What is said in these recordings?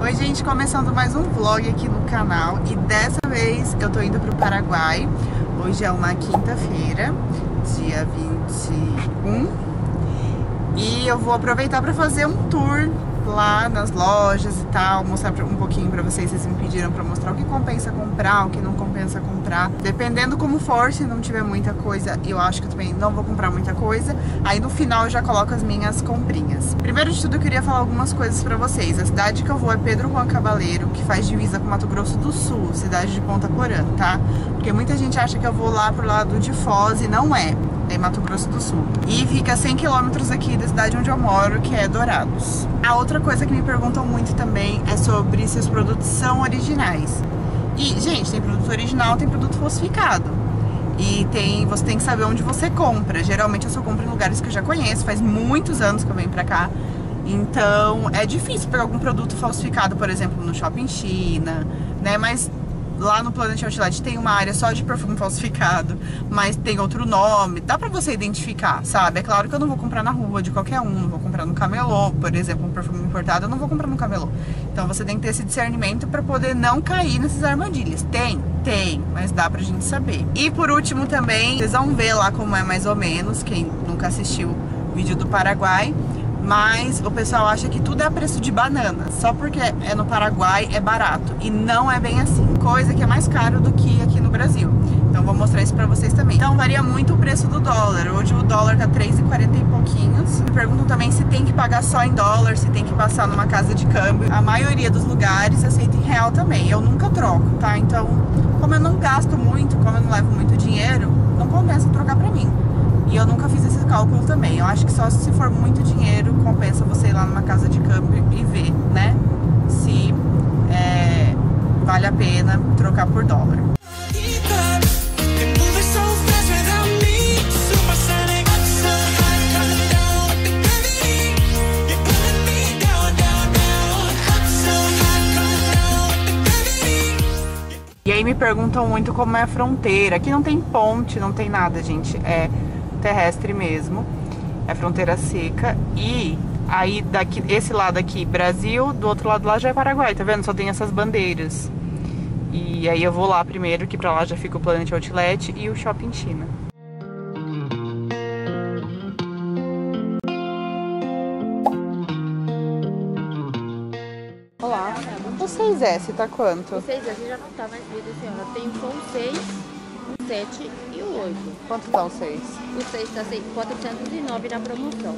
Oi gente, começando mais um vlog aqui no canal e dessa vez eu tô indo pro Paraguai. Hoje é uma quinta-feira, dia 21, e eu vou aproveitar para fazer um tour lá nas lojas e tal, mostrar um pouquinho pra vocês. Vocês me pediram pra mostrar o que compensa comprar, o que não compensa comprar, dependendo como for. Se não tiver muita coisa, eu acho que eu também não vou comprar muita coisa. Aí no final eu já coloco as minhas comprinhas. Primeiro de tudo eu queria falar algumas coisas pra vocês. A cidade que eu vou é Pedro Juan Cabaleiro, que faz divisa com Mato Grosso do Sul, cidade de Ponta Porã, tá? Porque muita gente acha que eu vou lá pro lado de Foz e não é. É Mato Grosso do Sul. E fica a 100 km aqui da cidade onde eu moro, que é Dourados. A outra coisa que me perguntam muito também é sobre se os produtos são originais. E, gente, tem produto original, tem produto falsificado. E você tem que saber onde você compra. Geralmente eu só compro em lugares que eu já conheço, faz muitos anos que eu venho pra cá. Então é difícil pegar algum produto falsificado, por exemplo, no Shopping China, né? Mas lá no Planet Outlet tem uma área só de perfume falsificado, mas tem outro nome, dá pra você identificar, sabe? É claro que eu não vou comprar na rua de qualquer um, não vou comprar no camelô, por exemplo, um perfume importado, eu não vou comprar no camelô. Então você tem que ter esse discernimento pra poder não cair nessas armadilhas. Tem, mas dá pra gente saber. E por último também, vocês vão ver lá como é mais ou menos, quem nunca assistiu o vídeo do Paraguai, mas o pessoal acha que tudo é a preço de banana. Só porque é no Paraguai é barato. E não é bem assim. Coisa que é mais caro do que aqui no Brasil. Então vou mostrar isso pra vocês também. Então varia muito o preço do dólar. Hoje o dólar tá 3,40 e pouquinhos. Me perguntam também se tem que pagar só em dólar, se tem que passar numa casa de câmbio. A maioria dos lugares aceita em real também. Eu nunca troco, tá? Então, como eu não gasto muito, como eu não levo muito dinheiro, não compensa trocar pra mim. E eu nunca fiz esse cálculo também. Eu acho que só se for muito dinheiro, compensa você ir lá numa casa de câmbio e ver, né? Se vale a pena trocar por dólar. E aí me perguntam muito como é a fronteira. Aqui não tem ponte, não tem nada, gente. É terrestre mesmo, é fronteira seca. E aí daqui, esse lado aqui Brasil, do outro lado lá já é Paraguai, tá vendo? Só tem essas bandeiras. E aí eu vou lá primeiro, que pra lá já fica o Planet Outlet e o Shopping China. Olá, o 6S tá quanto? O 6S já não tá mais escrito, senhora. Tem o 6, o 7 e o 8. Quanto tá o 6? O 6 tá 409 na promoção.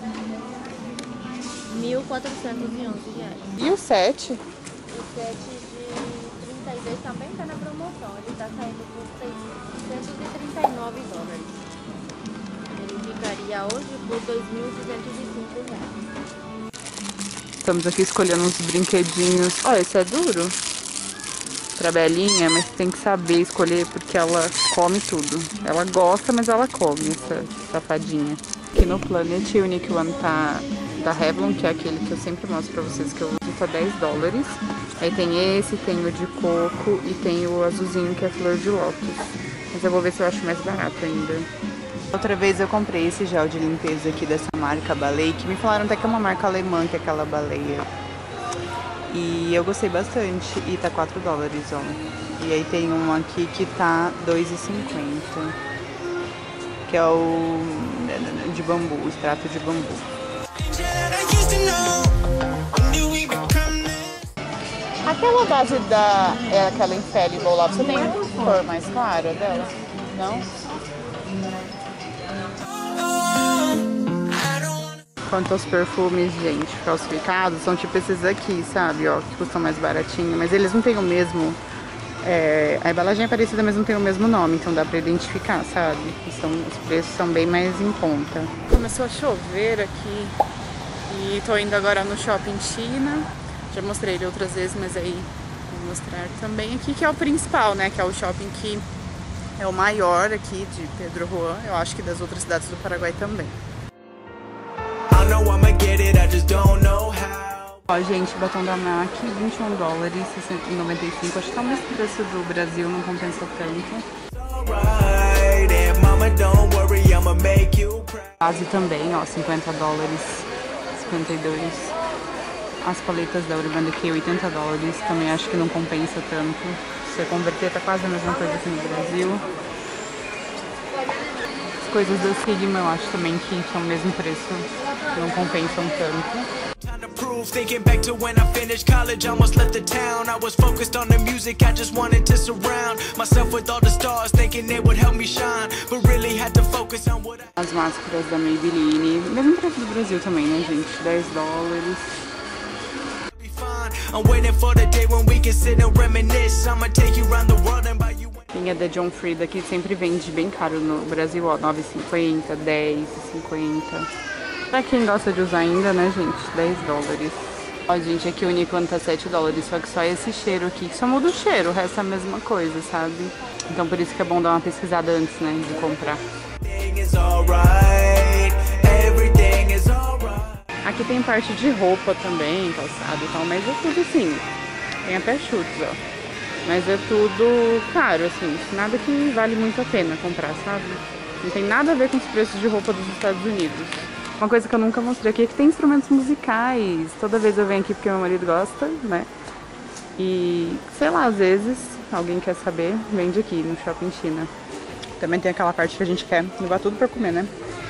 R$1.411. E o 7? O 7 de 32 também tá na promoção. Ele tá saindo por $639. Ele ficaria hoje por R$2.205. Estamos aqui escolhendo uns brinquedinhos. Ó, esse é duro pra Belinha, mas tem que saber escolher porque ela come tudo. Ela gosta, mas ela come, essa safadinha. Aqui no Planet Unique One tá da Revlon, que é aquele que eu sempre mostro pra vocês que eu uso, tá $10. Aí tem esse, tem o de coco e tem o azulzinho que é flor de lótus. Mas eu vou ver se eu acho mais barato ainda. Outra vez eu comprei esse gel de limpeza aqui dessa marca Balei, que me falaram até que é uma marca alemã, que é aquela baleia. E eu gostei bastante, e tá $4, ó. E aí tem um aqui que tá R$2,50, que é o de bambu, o extrato de bambu. Aquela base aquela Infallible lá, você tem a cor mais clara dela? Não? Quanto aos perfumes, gente, falsificados, são tipo esses aqui, sabe, ó, que custam mais baratinho, mas eles não têm o mesmo, a embalagem é parecida, mas não tem o mesmo nome, então dá pra identificar, sabe, os preços são bem mais em conta. Começou a chover aqui e tô indo agora no Shopping China, já mostrei ele outras vezes, mas aí vou mostrar também aqui, que é o principal, né, que é o shopping que é o maior aqui de Pedro Juan, eu acho que das outras cidades do Paraguai também. Ó, gente, batom da MAC, $21,95. Acho que tá o mesmo preço do Brasil, não compensa tanto. Base também, ó, $50, 52. as paletas da Urban Decay, 80 dólares. Também acho que não compensa tanto. Se você converter, tá quase a mesma coisa aqui no Brasil. As coisas da Sigma eu acho também que são o mesmo preço, não compensam tanto. Thinking back to when I finished college, almost left the town. I was focused on the music, I just wanted to surround myself with all the stars, thinking they would help me shine, but really had to focus on what I... As máscaras da Maybelline, mesmo preço do Brasil também, né, gente? 10 dólares. I'm waiting for the day when we can sit and reminisce. I'ma take you around the world and buy you. Linha da John Frieda que sempre vende bem caro no Brasil, ó, 9,50, 10,50. Pra quem gosta de usar ainda, né, gente? 10 dólares. Ó, gente, aqui o Uniqlo tá 7 dólares, só que só esse cheiro aqui, que só muda o cheiro, o resto é a mesma coisa, sabe? Então por isso que é bom dar uma pesquisada antes, né, de comprar. Aqui tem parte de roupa também, calçado e tal, mas é tudo assim. Tem até chutes, ó. Mas é tudo caro, assim, nada que vale muito a pena comprar, sabe? Não tem nada a ver com os preços de roupa dos Estados Unidos. Uma coisa que eu nunca mostrei aqui é que tem instrumentos musicais. Toda vez eu venho aqui porque meu marido gosta, né? E, sei lá, às vezes, alguém quer saber, vende aqui no Shopping China. Também tem aquela parte que a gente quer levar tudo pra comer, né?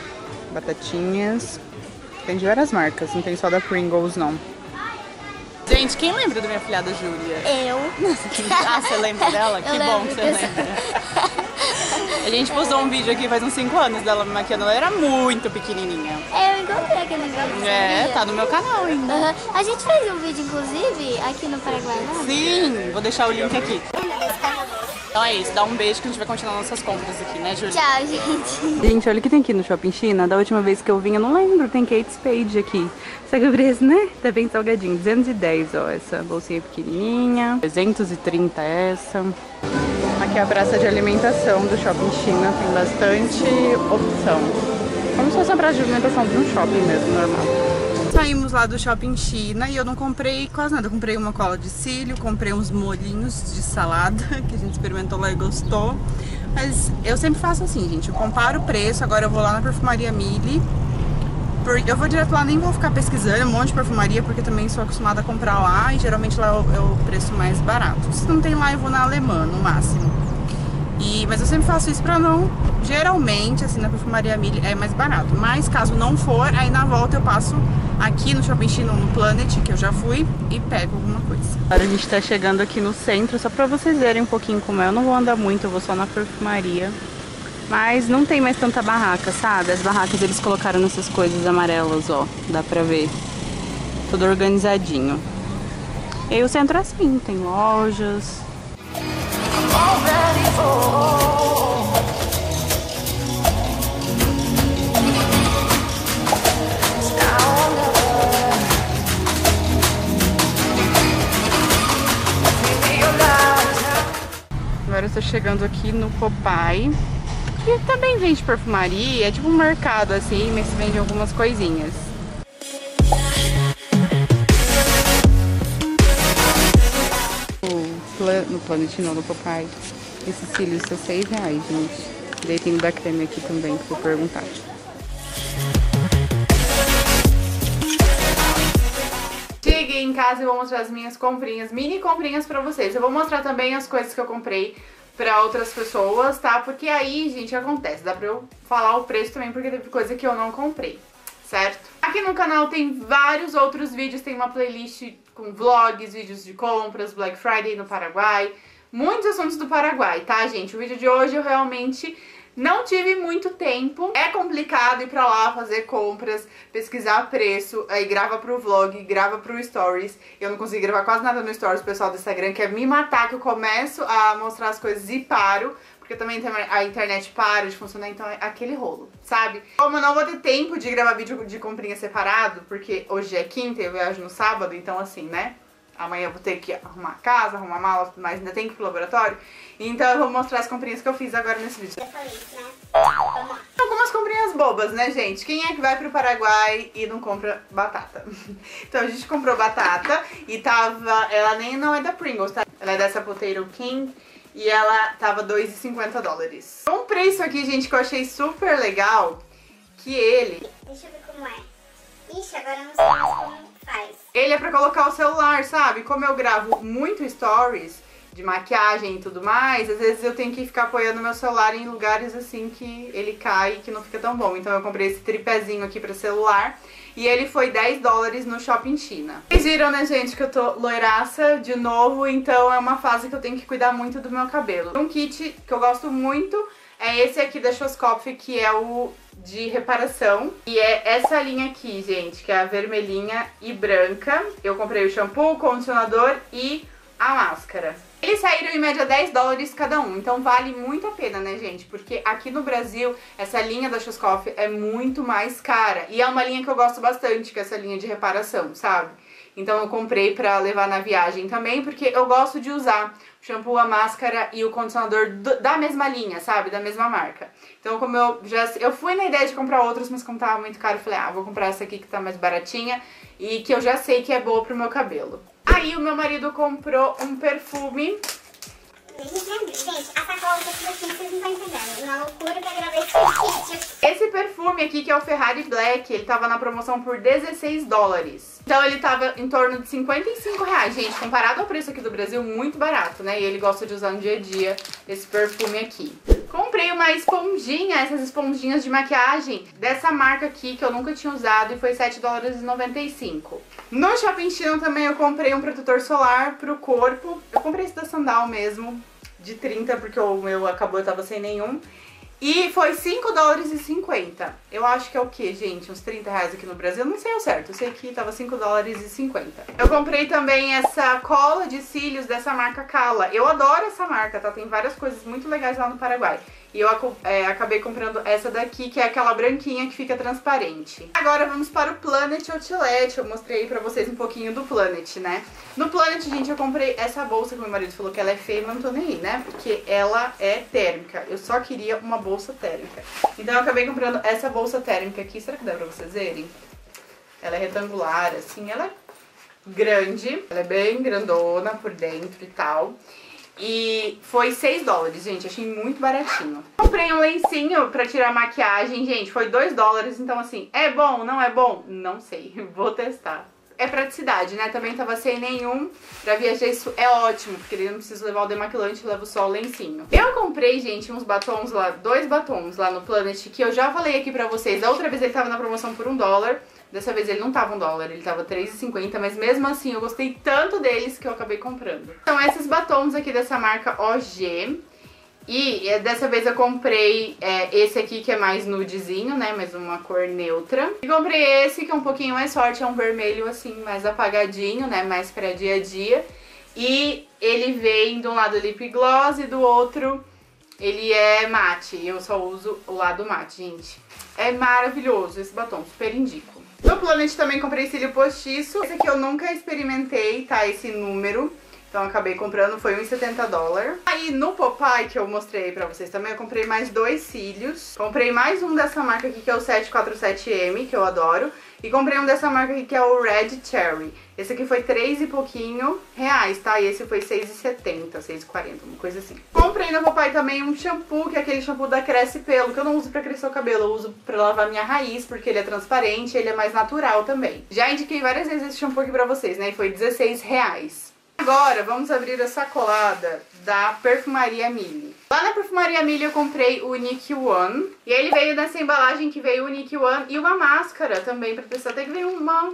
Batatinhas. Tem de várias marcas, não tem só da Pringles, não. Gente, quem lembra da minha afilhada Júlia? Eu. Ah, você lembra dela? Que bom que você lembra. A gente postou um vídeo aqui faz uns 5 anos dela me maquiando, ela era muito pequenininha. Eu encontrei aquele vídeo. É, tá no meu canal ainda. Uhum. A gente fez um vídeo, inclusive, aqui no Paraguai, né? Sim, vou deixar o link aqui. Então é isso, dá um beijo que a gente vai continuar nossas compras aqui, né, Júlia? Tchau, gente. Gente, olha o que tem aqui no Shopping China. Da última vez que eu vim, eu não lembro, tem Kate Spade aqui. Só que o preço, né? Tá bem salgadinho. 210, ó, essa bolsinha pequenininha. 330 essa. Aqui é a praça de alimentação do Shopping China, tem bastante opção. Como se fosse uma praça de alimentação de um shopping mesmo, normal. Saímos lá do Shopping China e eu não comprei quase nada. Eu comprei uma cola de cílio, comprei uns molhinhos de salada, que a gente experimentou lá e gostou. Mas eu sempre faço assim, gente, eu comparo o preço, agora eu vou lá na Perfumaria Mille. Eu vou direto lá, nem vou ficar pesquisando um monte de perfumaria, porque também sou acostumada a comprar lá e geralmente lá é o preço mais barato. Se não tem lá, eu vou na Alemã, no máximo. Mas eu sempre faço isso pra não... Geralmente, assim, na Perfumaria Mille é mais barato. Mas caso não for, aí na volta eu passo aqui no Shopping China, no Planet, que eu já fui, e pego alguma coisa. Agora a gente tá chegando aqui no centro, só pra vocês verem um pouquinho como é. Eu não vou andar muito, eu vou só na perfumaria. Mas não tem mais tanta barraca, sabe? As barracas eles colocaram nessas coisas amarelas, ó. Dá pra ver. Tudo organizadinho. E aí o centro é assim, tem lojas. Agora eu tô chegando aqui no Popeye. Que também vende perfumaria, é tipo um mercado assim, mas vende algumas coisinhas. No Planet, não, no Popeye. Esses cílios são R$6, gente. Daí tem o da creme aqui também, que eu vou perguntar. Cheguei em casa e vou mostrar as minhas comprinhas, mini comprinhas pra vocês. Eu vou mostrar também as coisas que eu comprei pra outras pessoas, tá? Porque aí, gente, acontece, dá pra eu falar o preço também, porque teve coisa que eu não comprei, certo? Aqui no canal tem vários outros vídeos, tem uma playlist com vlogs, vídeos de compras, Black Friday no Paraguai, muitos assuntos do Paraguai, tá, gente? O vídeo de hoje eu realmente não tive muito tempo, é complicado ir pra lá fazer compras, pesquisar preço, aí grava pro vlog, grava pro stories. Eu não consegui gravar quase nada no stories, o pessoal do Instagram quer me matar, que eu começo a mostrar as coisas e paro, porque também a internet para de funcionar, então é aquele rolo, sabe? Como eu não vou ter tempo de gravar vídeo de comprinha separado, porque hoje é quinta e eu viajo no sábado, então assim, né? Amanhã eu vou ter que arrumar a casa, arrumar a mala, mas ainda tem que ir pro laboratório. Então eu vou mostrar as comprinhas que eu fiz agora nesse vídeo. Algumas comprinhas bobas, né, gente? Quem é que vai pro Paraguai e não compra batata? Então a gente comprou batata e tava... Ela nem não é da Pringles, tá? Ela é dessa Potato King e ela tava $2,50. Comprei isso aqui, gente, que eu achei super legal. Que ele... Deixa eu ver como é. Ixi, agora eu não sei mais como faz? Ele é pra colocar o celular, sabe? Como eu gravo muito stories de maquiagem e tudo mais, às vezes eu tenho que ficar apoiando meu celular em lugares assim que ele cai e que não fica tão bom. Então eu comprei esse tripézinho aqui pra celular e ele foi $10 no Shopping China. Vocês viram, né, gente, que eu tô loiraça de novo, então é uma fase que eu tenho que cuidar muito do meu cabelo. Um kit que eu gosto muito é esse aqui da Schwarzkopf, que é o de reparação. E é essa linha aqui, gente, que é a vermelhinha e branca. Eu comprei o shampoo, o condicionador e a máscara. Eles saíram em média $10 cada um, então vale muito a pena, né, gente? Porque aqui no Brasil, essa linha da Schwarzkopf é muito mais cara. E é uma linha que eu gosto bastante, que é essa linha de reparação, sabe? Então eu comprei pra levar na viagem também, porque eu gosto de usar o shampoo, a máscara e o condicionador da mesma linha, sabe? Da mesma marca. Então como eu fui na ideia de comprar outros, mas como tava muito caro, eu falei, vou comprar essa aqui que tá mais baratinha e que eu já sei que é boa pro meu cabelo. Aí o meu marido comprou um perfume. Gente, a sacola daqui vocês não estão entendendo. Uma loucura que eu gravei esse kit. Esse perfume aqui, que é o Ferrari Black, ele tava na promoção por $16. Então ele tava em torno de R$55, gente. Comparado ao preço aqui do Brasil, muito barato, né? E ele gosta de usar no dia a dia esse perfume aqui. Comprei uma esponjinha, essas esponjinhas de maquiagem dessa marca aqui, que eu nunca tinha usado, e foi $7,95. No Shopping China também eu comprei um protetor solar pro corpo. Eu comprei esse da Sandal mesmo, de 30, porque o meu acabou, eu tava sem nenhum. E foi $5,50. Eu acho que é o que, gente? Uns R$30 aqui no Brasil? Não sei ao certo. Eu sei que tava $5,50. Eu comprei também essa cola de cílios dessa marca Cala. Eu adoro essa marca, tá? Tem várias coisas muito legais lá no Paraguai. E eu acabei comprando essa daqui, que é aquela branquinha que fica transparente. Agora vamos para o Planet Outlet. Eu mostrei pra vocês um pouquinho do Planet, né? No Planet, gente, eu comprei essa bolsa que meu marido falou que ela é feia, mas não tô nem aí, né? Porque ela é térmica. Eu só queria uma bolsa térmica. Então eu acabei comprando essa bolsa térmica aqui. Será que dá pra vocês verem? Ela é retangular, assim, ela é grande. Ela é bem grandona por dentro e tal. E foi $6, gente, achei muito baratinho. Comprei um lencinho pra tirar maquiagem, gente, foi $2, então assim, é bom, não é bom? Não sei, vou testar. É praticidade, né, também tava sem nenhum, pra viajar isso é ótimo, porque eu não preciso levar o demaquilante, eu levo só o lencinho. Eu comprei, gente, uns batons lá, 2 batons lá no Planet, que eu já falei aqui pra vocês, da outra vez ele tava na promoção por $1, dessa vez ele não tava $1, ele tava R$3,50, mas mesmo assim eu gostei tanto deles que eu acabei comprando. São esses batons aqui dessa marca OG. E dessa vez eu comprei esse aqui que é mais nudezinho, né, mais uma cor neutra. E comprei esse que é um pouquinho mais forte, é um vermelho assim, mais apagadinho, né, mais pra dia a dia. E ele vem de um lado lip gloss e do outro ele é mate. Eu só uso o lado mate, gente. É maravilhoso esse batom, super indico. No Planet também comprei cílio postiço. Esse aqui eu nunca experimentei, tá, esse número. Então eu acabei comprando, foi $1,70. Aí no Popeye, que eu mostrei pra vocês também, eu comprei mais 2 cílios. Comprei mais um dessa marca aqui, que é o 747M, que eu adoro. E comprei um dessa marca aqui, que é o Red Cherry. Esse aqui foi $3 e pouquinho, tá? E esse foi $6,70, $6,40, uma coisa assim. Comprei no Popeye também um shampoo, que é aquele shampoo da Cresce Pelo, que eu não uso pra crescer o cabelo, eu uso pra lavar minha raiz, porque ele é transparente, ele é mais natural também. Já indiquei várias vezes esse shampoo aqui pra vocês, né? E foi R$16. Agora, vamos abrir a sacolada da Perfumaria Mille. Lá na Perfumaria Mille eu comprei o Unique One. E ele veio nessa embalagem que veio o Unique One e uma máscara também pra testar. Até que veio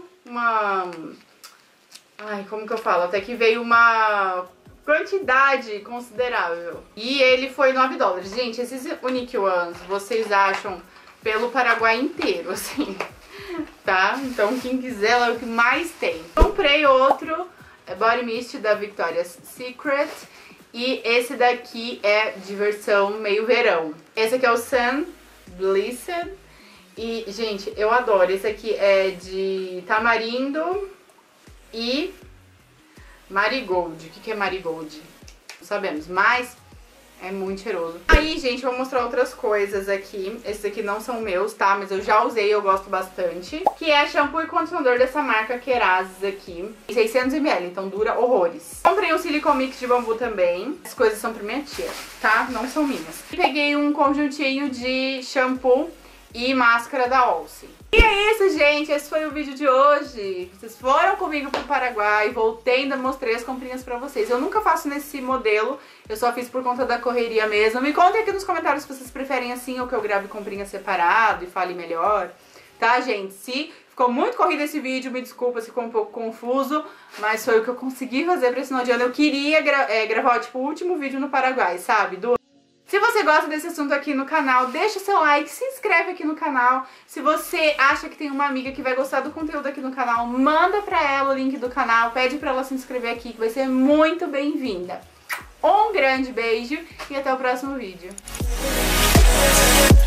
Ai, como que eu falo? Até que veio uma quantidade considerável. E ele foi $9. Gente, esses Unique Ones vocês acham pelo Paraguai inteiro, assim, tá? Então quem quiser lá é o que mais tem. Comprei outro Body Mist da Victoria's Secret. E esse daqui é de versão meio verão. Esse aqui é o Sun Blissed. E, gente, eu adoro. Esse aqui é de tamarindo e marigold. O que é marigold? Não sabemos, mas é muito cheiroso. Aí, gente, eu vou mostrar outras coisas aqui. Esses aqui não são meus, tá? Mas eu já usei, eu gosto bastante. Que é shampoo e condicionador dessa marca Kerazes aqui. 600 ml, então dura horrores. Comprei um silicone mix de bambu também. As coisas são pra minha tia, tá? Não são minhas. E peguei um conjuntinho de shampoo e máscara da Olsen. E é isso, gente, esse foi o vídeo de hoje. Vocês foram comigo pro Paraguai, voltei e ainda mostrei as comprinhas pra vocês. Eu nunca faço nesse modelo, eu só fiz por conta da correria mesmo. Me contem aqui nos comentários se vocês preferem assim ou que eu grave comprinha separado e fale melhor. Tá, gente? Se ficou muito corrido esse vídeo, me desculpa se ficou um pouco confuso, mas foi o que eu consegui fazer pra esse final de ano. Eu queria gravar, tipo, o último vídeo no Paraguai, sabe? Se você gosta desse assunto aqui no canal, deixa o seu like, se inscreve aqui no canal. Se você acha que tem uma amiga que vai gostar do conteúdo aqui no canal, manda pra ela o link do canal, pede pra ela se inscrever aqui, que vai ser muito bem-vinda. Um grande beijo e até o próximo vídeo.